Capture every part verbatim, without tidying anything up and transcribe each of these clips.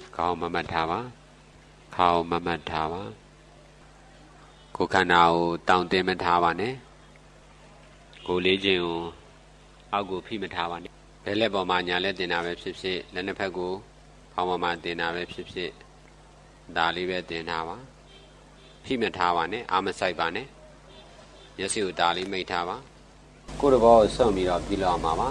ခေါင်းမမတ်ထားပါခေါင်းမမတ်ထားပါကိုယ်ခန္ဓာကိုတောင့်တင်းမထားပါနဲ့ကိုယ်လေးခြင်းကိုအောက်ကိုဖိမထားပါနဲ့ဘယ်လက်ပေါ်မှာညာလက်တင်တာပဲဖြစ်ဖြစ်လက်နှစ်ဖက်ကိုခေါင်းပေါ်မှာတင်တာပဲဖြစ်ဖြစ်ဒါလေးပဲတင်ထားပါဖိမထားပါနဲ့အာမဆိုင်ပါနဲ့မျက်စိကိုဒါလေးမိတ်ထားပါကိုယ်တဘောကိုစွန့်ပြီးတော့ပြီးလောက်မှာပါ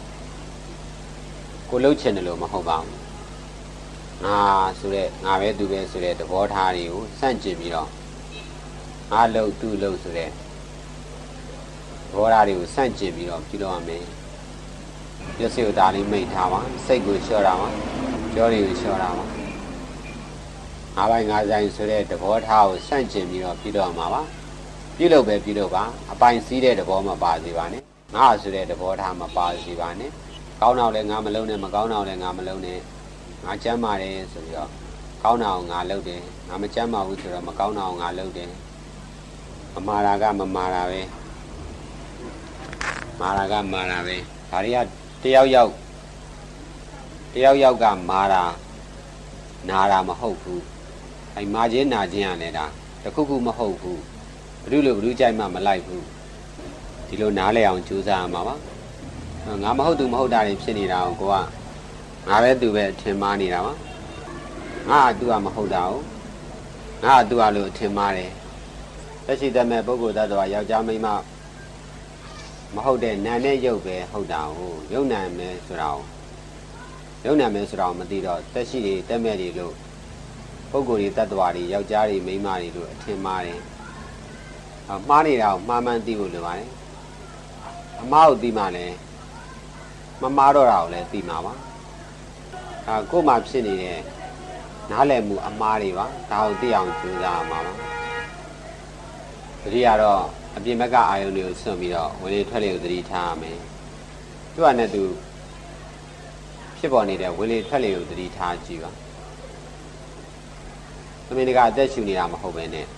ကိုလှုပ်ချင်တယ်လို့မဟုတ်ပါဘူးငါဆိုတဲ့ငါပဲသူပဲဆိုတဲ့သဘောထားတွေကိုစန့်ကျင်ပြီးတော့ငါလှုပ်သူ့လှုပ်ဆိုတဲ့သဘောထားတွေကိုစန့်ကျင်ပြီးတော့ပြီးတော့ရမယ်မျက်စိကိုဒါလေးမိတ်ထားပါစိတ်ကိုလျှော့တာပါကြောတွေကိုလျှော့တာပါငါးပိုင်းငါးဆိုင်ဆိုတဲ့သဘောထားကိုစန့်ကျင်ပြီးတော့ပြီးတော့မှာပါပြုလုပ်ပဲပြုလုပ်ပါအပိုင်စီးတဲ့သဘောမပါစေပါနဲ့ငါဆိုတဲ့သဘောထားမပါစေပါနဲ့ကောင်းတော့လည်းငါမလုံးနဲ့မကောင်းတော့လည်းငါမလုံးနဲ့ငါကြမ်းပါတယ်ဆိုပြီးတော့ကောင်းတော့ငါလုပ်တယ်ငါမကြမ်းပါဘူးဆိုတော့မကောင်းတော့ငါလုပ်တယ်မမာတာကမမာတာပဲမာတာကမာတာပဲဒါတွေကတယောက်ယောက်တယောက်ယောက်ကမာတာနာတာမဟုတ်ဘူးအဲမာခြင်းနာခြင်းကလည်းဒါတခုခုမဟုတ်ဘူးဘ누구လို့ဘ누구ကြိုက်မှမလိုက်ဘူးဒီလိုနားလည်အောင်ကြိုးစားရမှာပါငါမဟုတ်သူမဟုတ်တာတွေဖြစ်နေတာကိုကိုကငါပဲသူပဲထင်မှားနေတာပါငါကသူကမဟုတ်တာကိုငါကသူကလို့ထင်မှားတယ်သက်ရှိတတ်မဲ့ပုဂ္ဂိုလ်သတ္တဝါယောက်ျားမိန်းမမဟုတ်တဲ့နာနဲ့ရုပ်ပဲဟုတ်တာကိုရုပ်နာမယ်ဆိုတာကိုရုပ်နာမယ်ဆိုတာကိုမသိတော့သက်ရှိတွေတက်မဲ့တွေလို့ပုဂ္ဂိုလ်တွေသတ္တဝါတွေယောက်ျားတွေမိန်းမတွေလို့အထင်မှားတယ်မှားနေတာကိုမှားမှန်းသိဖို့လိုပါတယ်အမှားကိုသိမှလည်းမမှားတော့တာကိုလည်းသိမှာပါအဲကိုယ်မှဖြစ်နေတဲ့နားလည်မှုအမှားတွေပါဒါကိုသိအောင်ကြိုးစားရမှာပါတတိယတော့အပြင်ဘက်ကအာယုန်တွေကိုစွန့်ပြီးတော့ဝင်လေထွက်လေကိုသတိထားရမယ်သူကနဲ့သူဖြစ်ပေါ်နေတဲ့ဝင်လေထွက်လေကိုသတိထားကြည့်ပါသမင်တကအသက်ရှူနေတာမဟုတ်ပဲနဲ့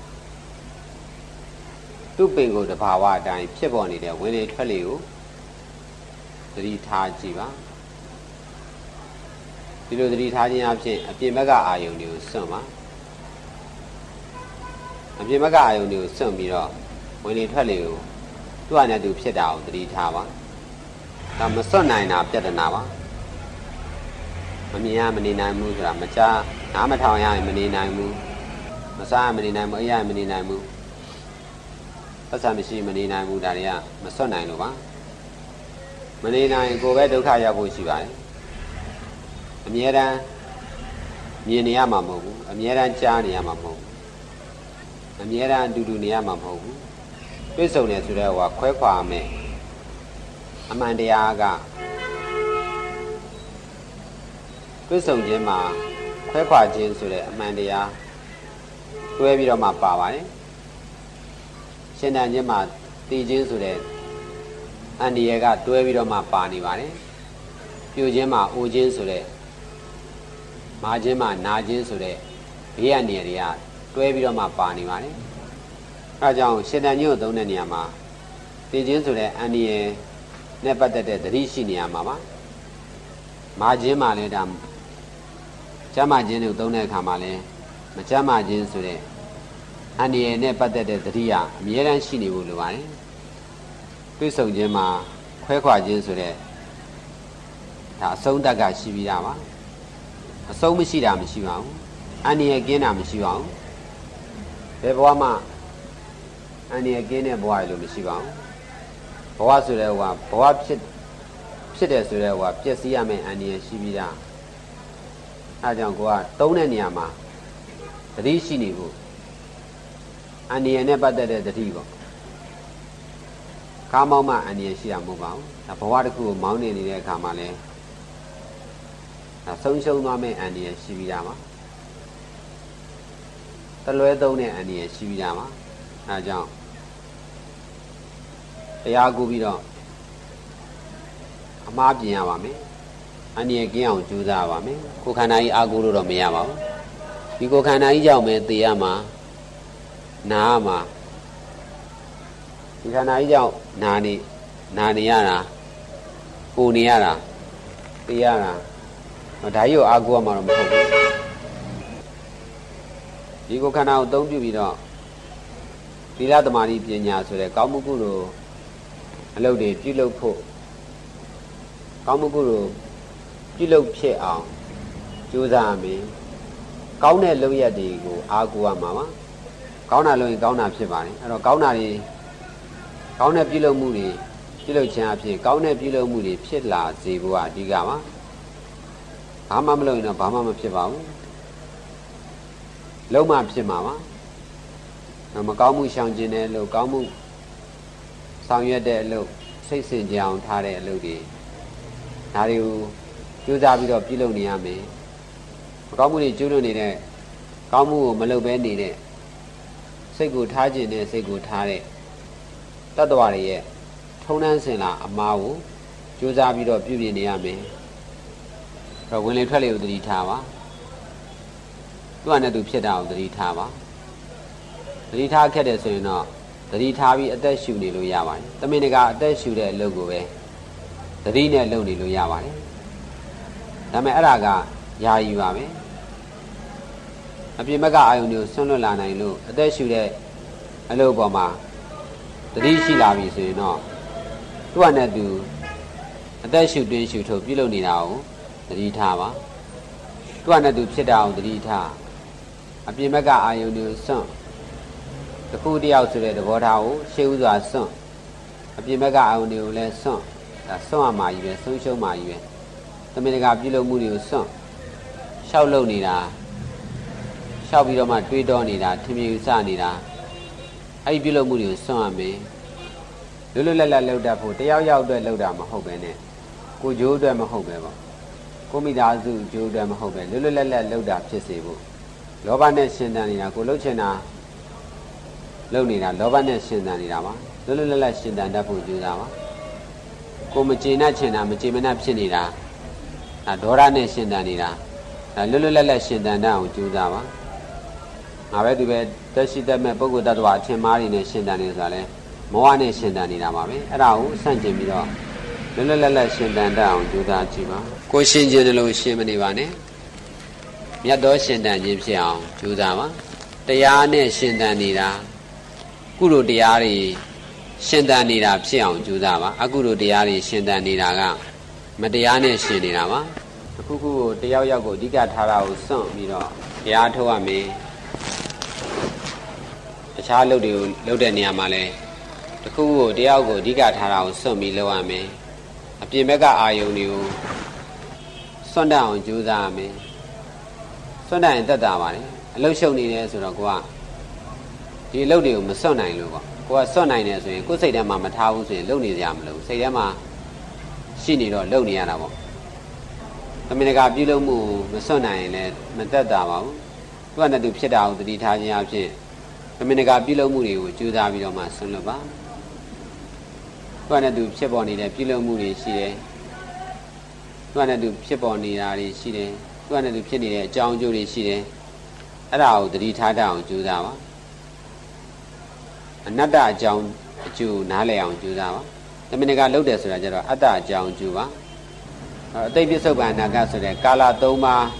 သူ့ပင်ကိုယ်တဘာဝအတိုင်းဖြစ်ပေါ်နေတဲ့ဝင်လေထွက်လေကိုသတိထားကြည့်ပါဒီလိုသတိထားခြင်းအပြင်အပြင်ဘက်ကအာယုန်တွေကိုစွန့်ပါအပြင်ဘက်ကအာယုန်တွေကိုစွန့်ပြီးတော့ဝင်လေထွက်လေကိုသူ့အနေနဲ့သူဖြစ်တာကိုသတိထားပါဒါမစွန့်နိုင်တာပြဿနာပါမမြင်ရမနေနိုင်ဘူးဆိုတာမကြားနားမထောင်ရရင်မနေနိုင်ဘူးမစားရမနေနိုင်ဘူးအရာမနေနိုင်ဘူးပတ်စံမရှိမနေနိုင်ဘူးဒါတွေကမစွန့်နိုင်လို့ပါမနေနိုင်ကိုယ်ပဲဒုက္ခရောက်ဖို့ရှိပါတယ်အမြဲတမ်းမြင်နေရမှာမဟုတ်ဘူးအမြဲတမ်းကြားနေရမှာမဟုတ်ဘူးအမြဲတမ်းအတူတူနေရမှာမဟုတ်ဘူးပြည့်စုံတယ်ဆိုတော့ဟိုခွဲခွာမယ်အမှန်တရားကပြည့်စုံခြင်းမှာခွဲခွာခြင်းဆိုတဲ့အမှန်တရားတွဲပြီးတော့မှပါပါတယ်ရှင်တန်ခြင်းမှာတည်ခြင်းဆိုတဲ့အန္တရာယ်ကတွဲပြီးတော့မှပါနေပါတယ်ပြိုခြင်းမှာအိုခြင်းဆိုတဲ့မာခြင်းမှာနာခြင်းဆိုတဲ့ဘေးရနေတွေကတွဲပြီးတော့မှပါနေပါတယ်အဲဒါကြောင့်ရှင်တန်ခြင်းကိုသုံးတဲ့နေရာမှာတည်ခြင်းဆိုတဲ့အန္တရာယ်နဲ့ပတ်သက်တဲ့သတိရှိနေရမှာပါမာခြင်းမှာလည်းဒါကျမ်းမာခြင်းကိုသုံးတဲ့အခါမှာလည်းမကျမ်းမာခြင်းဆိုတဲ့အန္တရာယ်နဲ့ပတ်သက်တဲ့သတိကအမြဲတမ်းရှိနေဖို့လိုပါတယ်ပြည့်စုံခြင်းမှာခွဲခွာခြင်းဆိုတဲ့ဒါအဆုံးတက်ကရှိပြီးသားပါအဆုံးမရှိတာမရှိပါဘူးအန္တရာယ်ကင်းတာမရှိပါဘူးဘယ်ဘဝမှာအန္တရာယ်ကင်းတဲ့ဘဝလို့မရှိပါဘူးဘဝဆိုတဲ့ဟိုကဘဝဖြစ်ဖြစ်တယ်ဆိုတဲ့ဟိုကပျက်စီးရမယ့်အန္တရာယ်ရှိပြီးသားအဲဒါကြောင့်ကိုကသုံးတဲ့နေရာမှာသတိရှိနေဖို့အန္တရာယ်နဲ့ပတ်သက်တဲ့သတိပေါ့ကားမောင်းမှအန္တရာယ်ရှိတာမဟုတ်ပါဘူးဒါဘဝတစ်ခုကိုမောင်းနေနေတဲ့အခါမှာလဲဒါဆုံးရှုံးသွားမယ့်အန္တရာယ်ရှိပြီးသားပါတလွဲသုံးတဲ့အန္တရာယ်ရှိပြီးသားပါအဲဒါကြောင့်တရားကူပြီးတော့အမှားပြင်ရပါမယ်အန္တရာယ်ကင်းအောင်ကြိုးစားရပါမယ်ကိုယ်ခန္ဓာကြီးအာကိုလို့တော့မရပါဘူးဒီကိုယ်ခန္ဓာကြီးကြောင့်ပဲသိရမှာနားမှာဒီခန္ဓာကြီးကြောင့်နာနေနာနေရတာကိုနေရတာသိရတာဒါကြီးကိုအာကိုရမှာတော့မဟုတ်ဘူးဒီကိုခန္ဓာကိုသုံးပြုပြီးတော့သီလသမာဓိပညာဆိုတဲ့ကောင်းမှုကုသိုလ်အလုပ်တွေပြုလုပ်ဖို့ကောင်းမှုကုသိုလ်ပြုလုပ်ဖြစ်အောင်ကြိုးစားရမယ်ကောင်းတဲ့လုပ်ရက်တွေကိုအားကိုးရမှာပါကောင်းတာလို့ရင်ကောင်းတာဖြစ်ပါတယ်အဲ့တော့ကောင်းတာတွေကောင်းတဲ့ပြုလုပ်မှုတွေပြုလုပ်ခြင်းအဖြစ်ကောင်းတဲ့ပြုလုပ်မှုတွေဖြစ်လာစေဖို့အဓိကပါဘာမှမလုပ်ရင်တော့ဘာမှမဖြစ်ပါဘူးလုံးမဖြစ်မှာပါမကောင်းမှုရှောင်ကျင်တဲ့အလုပ်ကောင်းမှုဆောင်ရွက်တဲ့အလုပ်စိတ်စင်ကြအောင်ထားတဲ့အလုပ်တွေဒါတွေကိုကြိုးစားပြီးတော့ပြုလုပ်နေရမယ်မကောင်းမှုတွေကျူးလွန်နေတဲ့ကောင်းမှုကိုမလုပ်ဘဲနေတဲ့စိတ်ကိုထားခြင်းနဲ့စိတ်ကိုထားတဲ့တတ္တဝါတွေရဲ့ထုံးတမ်းစင်လာအမှားကိုကြိုးစားပြီးတော့ပြုပြင်နေရမယ်အဲ့တော့ဝင်လေထွက်လေကိုသတိထားပါသူ့အနေနဲ့သူဖြစ်တာကိုသတိထားပါသတိထားခဲ့တယ်ဆိုရင်တော့သတိထားပြီးအသက်ရှူနေလို့ရပါတယ်တမင်တကာအသက်ရှူတဲ့အလုပ်ကိုပဲသတိနဲ့လုပ်နေလို့ရပါတယ်ဒါပေမဲ့အဲ့ဒါကယာယီပါပဲအပြင်ဘက်ကအာယုန်တွေကိုဆွန့်လွတ်လာနိုင်လို့အသက်ရှူတဲ့အလုပ်ပေါ်မှာသတိရှိလာပြီဆိုရင်တော့သူ့အနေနဲ့သူအသက်ရှူတွင်းရှူထုတ်ပြုလုပ်နေတာကိုသတိထားပါသူ့အနေနဲ့သူဖြစ်တာအောင်သတိထားအပြင်ဘက်ကအာယုန်တွေကိုဆွန့်တခုတယောက်ဆိုတဲ့သဘောထားကိုရှေးဥစွာဆွန့်အပြင်ဘက်ကအာယုန်တွေကိုလည်းဆွန့်ဒါဆွန့်ရမှာကြီးပဲဆုံးရှုံးမှာကြီးပဲသမင်တကာပြုလုပ်မှုတွေကိုဆွန့်ရှောက်လုပ်နေတာရှောက်ပြီးတော့မှတွေးတောနေတာထင်မြင်စနေတာအဲ့ဒီပြုလုပ်မှုတွေကိုဆွန့်ရမယ်လွတ်လွတ်လပ်လပ်လုပ်တတ်ဖို့တယောက်ယောက်အတွက်လုပ်တာမဟုတ်ပဲနဲ့ကိုဂျိုးအတွက်မဟုတ်ပဲပေါ့ကိုမိသားစုဂျိုးအတွက်မဟုတ်ပဲလွတ်လွတ်လပ်လပ်လုပ်တာဖြစ်စေဖို့လောဘနဲ့ရှင်သန်နေတာကိုလှုပ်ချင်တာလုပ်နေတာလောဘနဲ့ရှင်သန်နေတာပါလွတ်လွတ်လပ်လပ်ရှင်သန်တတ်ဖို့ကြိုးစားပါကိုမကျေနပ်ချင်တာမကျေမနပ်ဖြစ်နေတာဒါဒေါသနဲ့ရှင်သန်နေတာဒါလွတ်လွတ်လပ်လပ်ရှင်သန်တတ်အောင်ကြိုးစားပါငါပဲသူပဲတက်ရှိတတ်မဲ့ပုဂ္ဂိုလ်တ attva အထင်မှားတွေနဲ့ရှင်သန်နေဆိုတာလဲမောဟနဲ့ရှင်သန်နေတာပါပဲအဲ့ဒါကိုဆန့်ကျင်ပြီးတော့လွတ်လွတ်လပ်လပ်ရှင်သန်တတ်အောင်ကြိုးစားကြည့်ပါကိုရှင်ခြင်းလို့ရှင်မနေပါနဲ့မြတ်သောရှင်သန်ခြင်းဖြစ်အောင်ကြိုးစားပါတရားနဲ့ရှင်သန်နေတာကုသိုလ်တရားတွေရှင်သန်နေတာဖြစ်အောင်ကြိုးစားပါအကုသိုလ်တရားတွေရှင်သန်နေတာကမတရားနဲ့ရှင်နေတာပါတစ်ခုခုကိုတယောက်ယောက်ကိုအဓိကထားတာကိုစွန့်ပြီးတော့တရားထုတ်ရမယ်တခြားလုပ်တွေကိုလုပ်တဲ့နေရာမှာလဲတစ်ခုခုကိုတယောက်ကိုအဓိကထားတာကိုစွန့်ပြီးလုပ်ရမယ်အပြင်ဘက်ကအာယုန်တွေကိုစွန့်တတ်အောင်ကြိုးစားရမယ်စွန့်တတ်ရင်တက်တာပါလေအလုပ်ရှုပ်နေတယ်ဆိုတော့ကိုကဒီအလုပ်တွေကိုမစွန့်နိုင်လို့ပေါ့ကိုကစွန့်နိုင်တယ်ဆိုရင်ကိုယ်စိတ်ထဲမှာမထားဘူးဆိုရင်လုပ်နေကြမလို့စိတ်ထဲမှာရှိနေတော့လုပ်နေရတာပေါ့သမင်တကာပြုလုပ်မှုမစွန့်နိုင်ရင်လည်းမတက်တာပါဘူးသူကနဲ့သူဖြစ်တာကိုသတိထားခြင်းအဖြစ်သမင်တကာပြုလုပ်မှုတွေကိုကြိုးစားပြီးတော့မှဆွန့်လွတ်ပါသူကနဲ့သူဖြစ်ပေါ်နေတဲ့ပြုလုပ်မှုတွေရှိတယ်သူကနဲ့သူဖြစ်ပေါ်နေတာတွေရှိတယ်သူကနဲ့သူဖြစ်နေတဲ့အကြောင်းအကျိုးတွေရှိတယ်အဲ့ဒါကိုသတိထားတတ်အောင်ကြိုးစားပါအနတ္တအကြောင်းအကျိုးနားလည်အောင်ကြိုးစားပါသမင်တကာလုပ်တယ်ဆိုတာကျတော့အတ္တအကြောင်းအကျိုးပါအတိတ်ပြစ္ဆုတ်ပံအနာဂတ်ဆိုတဲ့ကာလသုံးပါး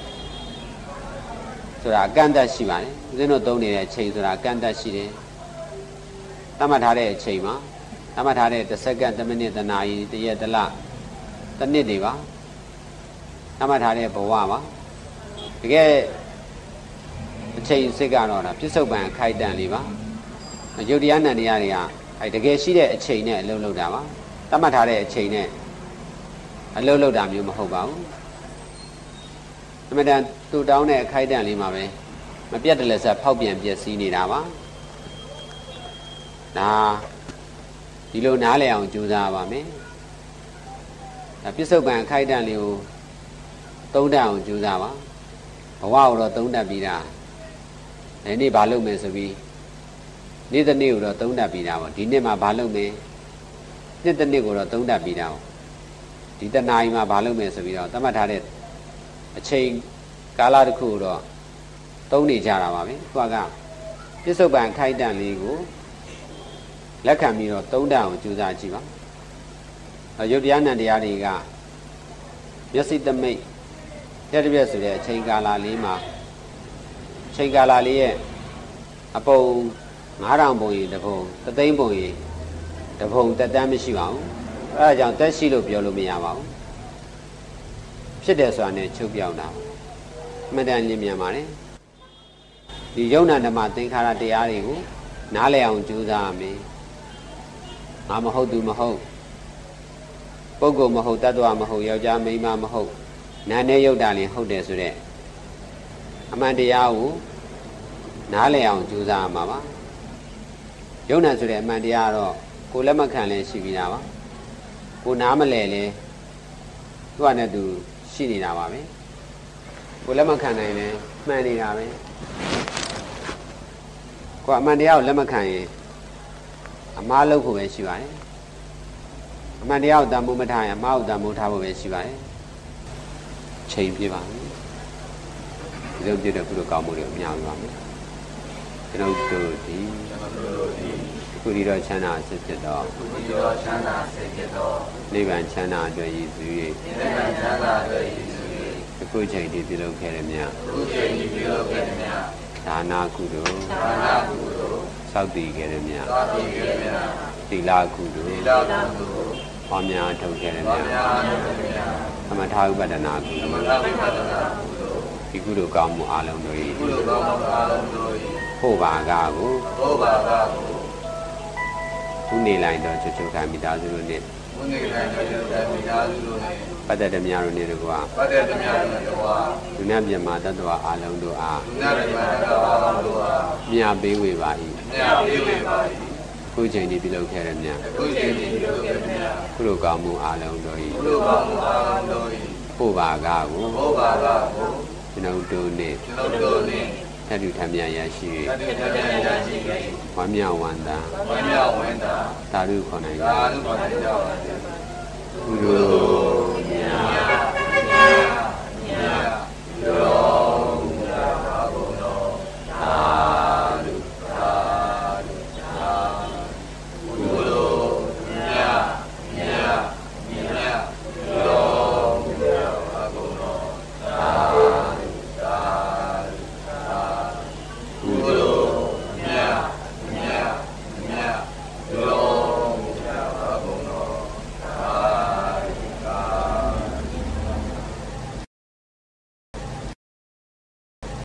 ဆိုတာအကန့်အသတ်ရှိပါတယ်ဦးဇင်းတို့သုံးနေတဲ့အချိန်ဆိုတာအကန့်အသတ်ရှိတယ်သတ်မှတ်ထားတဲ့အချိန်မှာသတ်မှတ်ထားတဲ့တစ်စက္ကန့်တစ်မိနစ်တစ်နာရီတစ်ရက်တစ်လတစ်နှစ်တွေပါသတ်မှတ်ထားတဲ့ဘဝပါတကယ်အချိန်စစ်ကတော့ဒါပြစ္ဆုတ်ပံအခိုက်အတန့်လေးပါယုတ်တရားနံတရားတွေကအဲတကယ်ရှိတဲ့အချိန်နဲ့အလုပ်လုပ်တာပါသတ်မှတ်ထားတဲ့အချိန်နဲ့အလုပ်လုပ်တာမျိုးမဟုတ်ပါဘူးအမှန်တန်တူတောင်းတဲ့အခိုက်အတန့်လေးမှာပဲမပြတ်တလက်ဆက်ဖောက်ပြန်ပြည့်စည်နေတာပါဒါဒီလိုနားလည်အောင်ကြိုးစားပါမယ်ဒါပြစ္ဆုတ်ပံအခိုက်အတန့်လေးကိုသုံးတတ်အောင်ကြိုးစားပါဘဝကိုတော့သုံးတတ်ပြီးတာဒီနေ့ဘာလုပ်မယ်ဆိုပြီးနေ့တစ်နေ့ကိုတော့သုံးတတ်ပြီးတာပေါ့ဒီနေ့မှာဘာလုပ်မယ်နေ့တစ်နေ့ကိုတော့သုံးတတ်ပြီးတာပေါ့ဒီတနာရီမှာဘာလုပ်မယ်ဆိုပြီးတော့သတ်မှတ်ထားတဲ့အချိန်ကာလတစ်ခုတော့သုံးနေကြတာပါပဲသူကပြစ္ဆုတ်ပံခိုက်တန့်လေးကိုလက်ခံပြီးတော့သုံးတတ်အောင်ကြိုးစားကြည့်ပါရုပ်တရားနံတရားတွေကမျက်စိသမိတ်တက်တပြက်ဆိုတဲ့အချိန်ကာလလေးမှာအချချိန်ကာလလေးရဲ့အပုံငါးထောင်ပုံရင်တစ်ပုံသသိန်းပုံရင်တစ်ပုံတက်တန်းမရှိပါဘူးအဲဒါကြောင့်တက်ရှိလို့ပြောလို့မရပါဘူးဖြစ်တယ်ဆိုတာနဲ့ချုပ်ပြောင်းတာအမှန်တန်ညင်မြန်ပါတယ်ဒီယုံနာဓမ္မသင်္ခါရတရားတွေကိုနားလည်အောင်ကြိုးစားရမယ်ငါမဟုတ်သူမဟုတ်ပုဂ္ဂိုလ်မဟုတ်တ attva မဟုတ်ယောက်ျားမိန်းမမဟုတ်နာနဲ့ရုပ်တာလည်းဟုတ်တယ်ဆိုတဲ့အမှန်တရားကိုနားလည်အောင်ကြိုးစားရမှာပါယုံနာဆိုတဲ့အမှန်တရားတော့ကိုလက်မခံလဲရှိပြီးတာပါကိုနားမလဲလဲသူ့အနေနဲ့သူရှိနေတာပါပဲကိုလက်မခံနိုင်လဲမှန်နေတာပဲကိုအမှန်တရားကိုလက်မခံရင်အမှားလုပ်ဖို့ပဲရှိပါတယ်အမှန်တရားကိုတန်ဖိုးမထားရင်အမှားကိုတန်ဖိုးထားဖို့ပဲရှိပါတယ်ချိန်ပြပါမယ်ဒီလိုပြတဲ့ကုသိုလ်ကောင်းမှုတွေအများကြီးပါမယ်ကျွန်တော်တို့ဒီကုသိုလ်တော်ချမ်းသာစစ်ဖြစ်တော့ကုသိုလ်တော်ချမ်းသာစစ်ဖြစ်တော့နိဗ္ဗာန်ချမ်းသာအတွက်ရည်စူး၍နိဗ္ဗာန်ချမ်းသာအတွက်ရည်စူး၍အခုချိန်ဒီပြုလုပ်ခဲ့ရမြတ်အခုချိန်ဒီပြုလုပ်ခဲ့ရမြတ်ဒါနာကုသိုလ်ဒါနာကုသိုလ်စောင့်တည်ခဲ့ရမြတ်စောင့်တည်ခဲ့ရမြတ်သီလကုသိုလ်သီလကုသိုလ်ဟောများထုတ်ခဲ့ရမြတ်ဟောများထုတ်ခဲ့ရမြတ်သမထဥပဒနာကုသိုလ်သမထဥပဒနာကုသိုလ်ဒီကုသိုလ်ကောင်းမှုအလုံးတို့၏ကုသိုလ်ကောင်းမှုအလုံးတို့၏ဖို့ပါကားကိုဖို့ပါကားကိုဘုနေလိုက်တော့ချွတ်ချွတ်ခံမိသားစုတို့နဲ့ဘုနေလိုက်တော့ချွတ်ချွတ်ခံမိသားစုတို့နဲ့ပတ်သက်တဲ့များတို့နဲ့တကွာပတ်သက်တဲ့များတို့နဲ့တကွာဒုညပြမတတ္တဝအလုံးတို့အားဒုညပြမတတ္တဝအလုံးတို့အားမြတ်ပေးဝေပါ၏မြတ်ပေးဝေပါ၏ခုချိန်ဒီပြုလုပ်ခဲ့တဲ့မြတ်ခုချိန်ဒီပြုလုပ်ခဲ့တဲ့မြတ်ကုသိုလ်ကောင်းမှုအလုံးတို့၏ကုသိုလ်ကောင်းမှုအလုံးတို့၏ဖို့ပါကားကိုဖို့ပါကားကိုကျွန်တော်တို့နဲ့ကျွန်တော်တို့နဲ့ထပ်တူထပ်မြရရှိ၍ထပ်တူထပ်မြရရှိ၍ဝမ်းမြောက်ဝမ်းသာဝမ်းမြောက်ဝမ်းသာသာဓုခေါ်နိုင်သာဓုခေါ်နိုင်ကြပါစေ